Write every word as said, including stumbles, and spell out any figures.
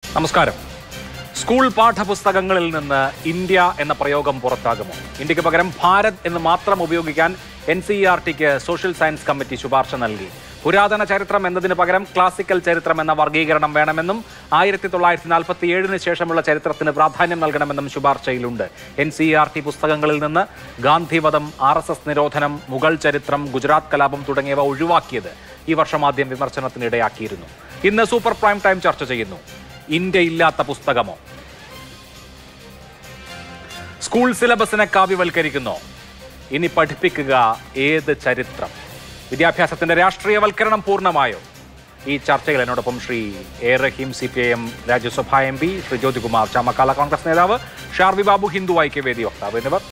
നമസ്കാരം. സ്കൂൾ പാഠപുസ്തകങ്ങളിൽ നിന്ന് ഇന്ത്യ എന്ന പ്രയോഗം പുറത്താകുമോ? ഇന്ത്യക്ക് പകരം ഭാരത് എന്ന് മാത്രം ഉപയോഗിക്കാൻ എൻ സി ഇ ആർ ടിക്ക് സോഷ്യൽ സയൻസ് കമ്മിറ്റി ശുപാർശ നൽകി. പുരാതന ചരിത്രം എന്നതിന് പകരം ക്ലാസിക്കൽ ചരിത്രം എന്ന വർഗീകരണം വേണമെന്നും ആയിരത്തി തൊള്ളായിരത്തി നാൽപ്പത്തി ഏഴിന് ശേഷമുള്ള ചരിത്രത്തിന് പ്രാധാന്യം നൽകണമെന്നും ശുപാർശയിലുണ്ട്. N C E R T പുസ്തകങ്ങളിൽ നിന്ന് ഗാന്ധിവധം, ആർ എസ് എസ് നിരോധനം, മുഗൾ ചരിത്രം, ഗുജറാത്ത് കലാപം തുടങ്ങിയവ ഒഴിവാക്കിയത് ഈ വർഷം ആദ്യം വിമർശനത്തിനിടയാക്കിയിരുന്നു. ഇന്ന് സൂപ്പർ പ്രൈം ടൈം ചർച്ച ചെയ്യുന്നു. ഇന്ത്യ ഇല്ലാത്ത പുസ്തകമോ? സ്കൂൾ സിലബസിനെ കാവ്യവൽക്കരിക്കുന്നോ? ഇനി പഠിപ്പിക്കുക ഏത് ചരിത്രം? വിദ്യാഭ്യാസത്തിന്റെ രാഷ്ട്രീയവൽക്കരണം പൂർണ്ണമായോ? ഈ ചർച്ചയിൽ എന്നോടൊപ്പം Shri A Rahim, C P I M Rajya Sabha M P, Shri Jyothikumar Chamakkala Congress നേതാവ്, ഷാർവി ബാബു, ഹിന്ദു ഐക്യവേദി വക്താവ് എന്നിവർ.